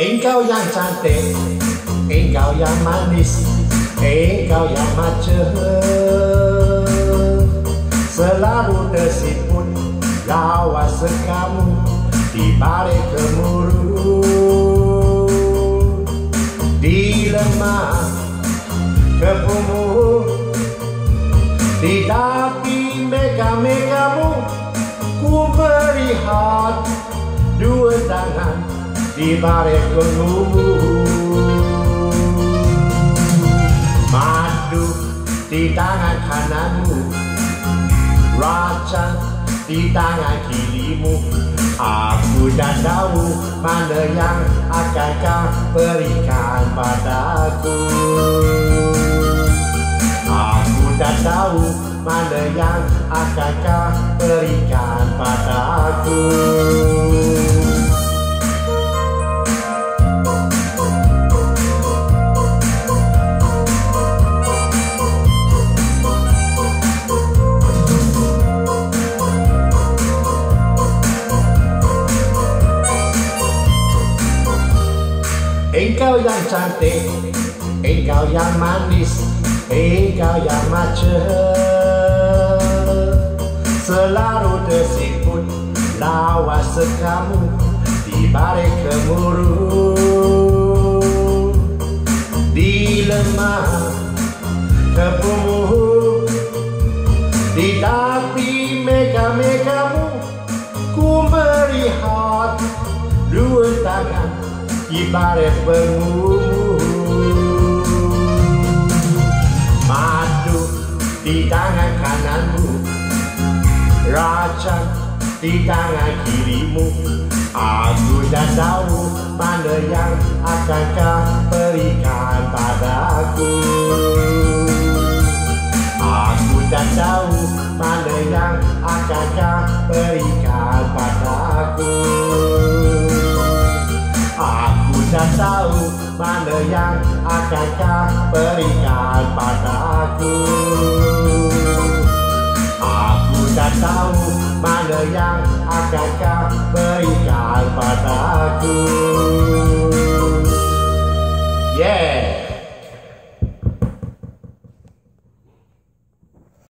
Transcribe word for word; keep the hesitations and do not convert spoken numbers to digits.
Engkau yang cantik, engkau yang manis, engkau yang maca, selalu tersiput lawas kamu di balik gemuruh, dilema kepumu, di dapi mega-megamu, ku melihat dua tangan di balik gemuruh. Madu di tangan kananmu, racun di tangan kirimu. Aku tak tahu mana yang akan kau berikan padaku. Aku tak tahu mana yang akan kau berikan padaku. Engkau yang cantik, engkau yang manis, engkau yang maca, selalu tersiput lawas kamu di balik gemuruh, dilema kepumu, di dapi mega-megamu, ku melihat dua tangan di balik gemuruh. Madu di tangan kananmu, racun di tangan kirimu. Aku tak tahu mana yang akan kau berikan padaku. Aku tak tahu mana yang akan kau berikan padaku. Aku tak tahu mana yang akan kau berikan padaku. Aku tak tahu mana yang akan kau berikan padaku.